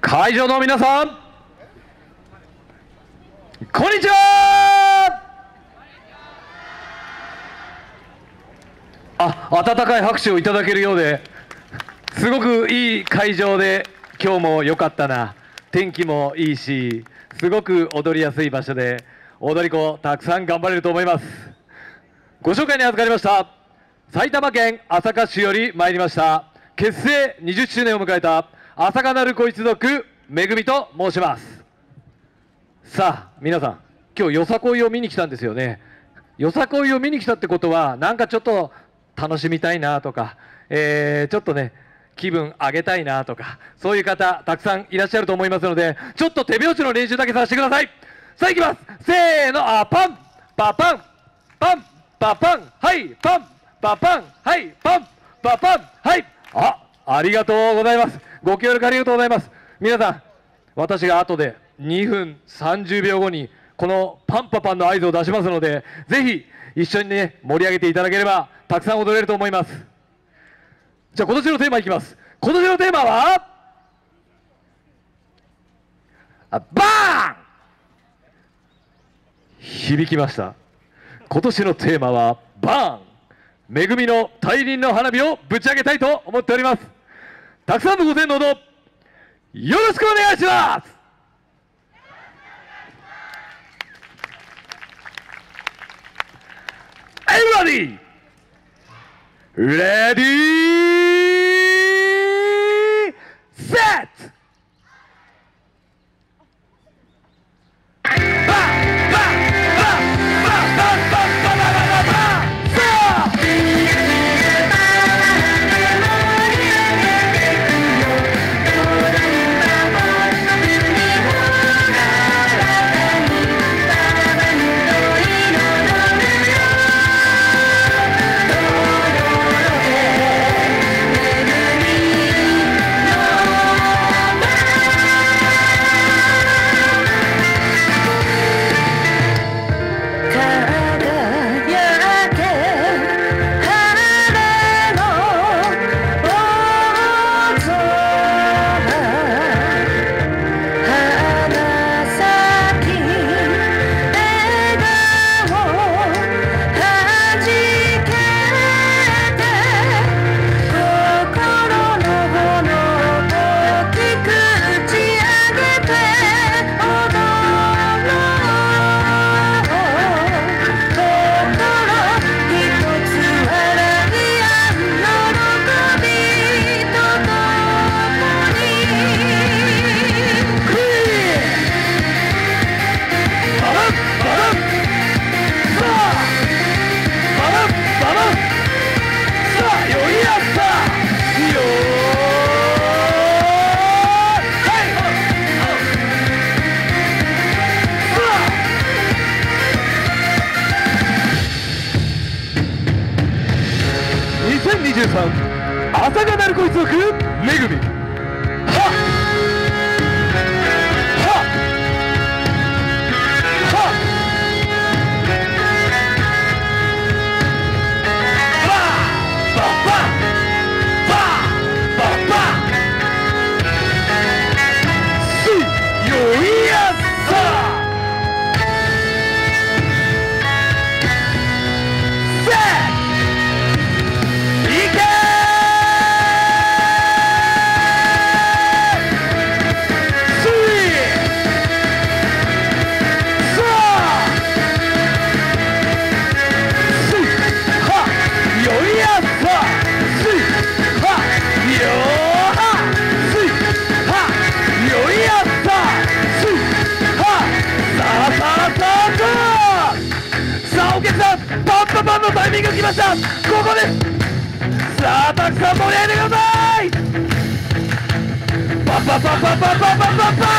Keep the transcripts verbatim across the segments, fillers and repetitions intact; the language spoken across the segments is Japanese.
会場の皆さん、こんにちは。あ、温かい拍手をいただけるようで、すごくいい会場で、今日も良かったな。天気もいいし、すごく踊りやすい場所で、踊り子たくさん頑張れると思います。ご紹介に預かりました、埼玉県朝霞市より参りました、結成にじゅっしゅうねんを迎えた朝霞鳴子一族めぐみと申します。さあ皆さん、今日よさこいを見に来たんですよね。よさこいを見に来たってことは、なんかちょっと楽しみたいなとか、えー、ちょっとね気分上げたいなとか、そういう方たくさんいらっしゃると思いますので、ちょっと手拍子の練習だけさせてください。さあいきます。せーの、あ、パンパパンパンパパン、はいパンパパン、はいパンパパン、はい。あ、ありがとうございます。ご協力ありがとうございます。皆さん、私が後でにふんさんじゅうびょうごにこのパンパパンの合図を出しますので、ぜひ一緒にね盛り上げていただければたくさん踊れると思います。じゃあ今年のテーマいきます。今年のテーマはあ、バーン。響きました。今年のテーマはバーン。めぐみの大輪の花火をぶち上げたいと思っております。たくさんのご声援のほどよろしくお願いします。Everybody ready set。にせんにじゅうさん朝霞鳴子一族めぐみ。パンパパンのタイミングが来ました。ここです。さあたくさん盛り上げてください。パンパンパンパンパンパンパンパンパンパン。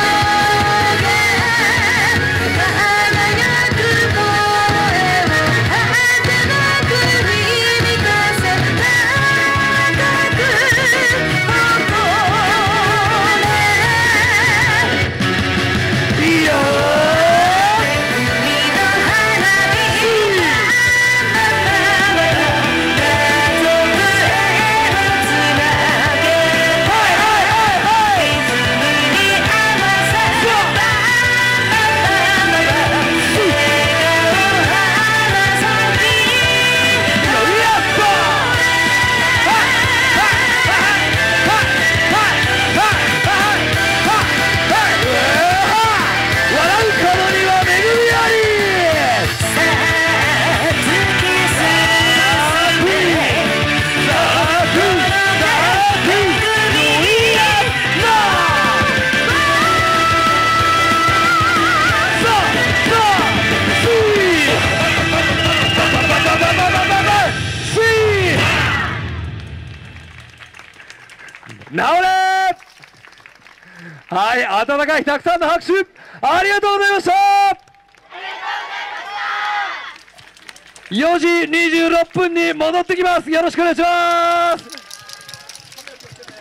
輝く声を治れ。はい、温かいたくさんの拍手ありがとうございました。よじにじゅうろっぷんに戻ってきます。よろしくお願いします。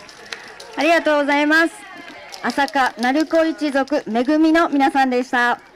ありがとうございます。朝霞鳴子一族めぐみの皆さんでした。